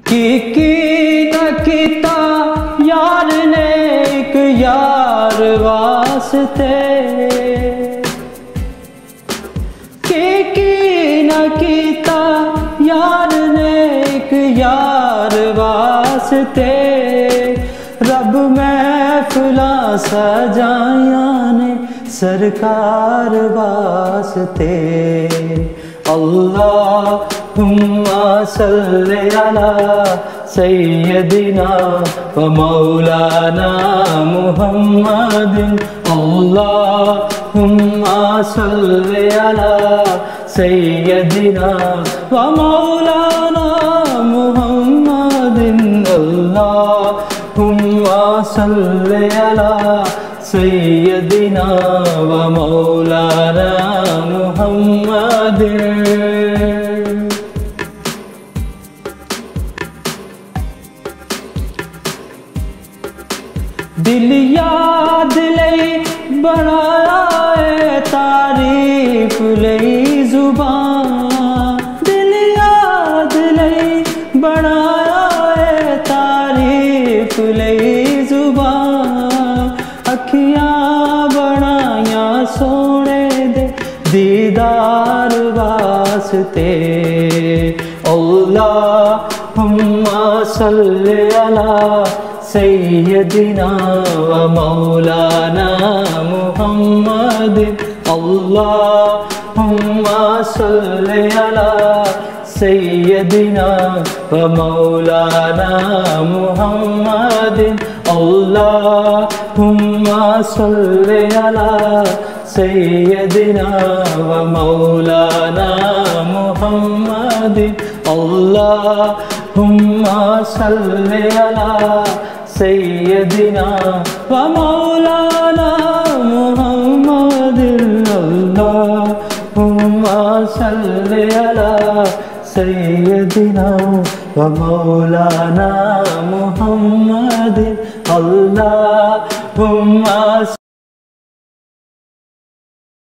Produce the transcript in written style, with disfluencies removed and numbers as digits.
کی نہ کیتا یار نے ایک یار واسطے، کی نہ کیتا یار نے ایک یار واسطے، رب محفلاں سجائیاں نے سرکار واسطے۔ اللہم صلی علی سیدنا و مولانا محمد، اللہم صلی علی سیدنا و مولانا محمد، اللہم صلی علی سیدنا و مولانا محمد۔ دل یاد لئی بنایا ہے تعریف لئی زبان، دل یاد لئی بنایا ہے تعریف لئی زبان، اکھیاں بنائیاں سونے دے دیدار واسطے۔ اللہم صلی علی سیدنا و مولانا محمد، اللہم صلی علی سیدنا و مولانا محمد، اللہم صلی علی سیدنا و مولانا محمد، اللہم صلی علی سیدنا و مولانا محمد، اللہم صلی علی سیدنا و مولانا محمد، اللہم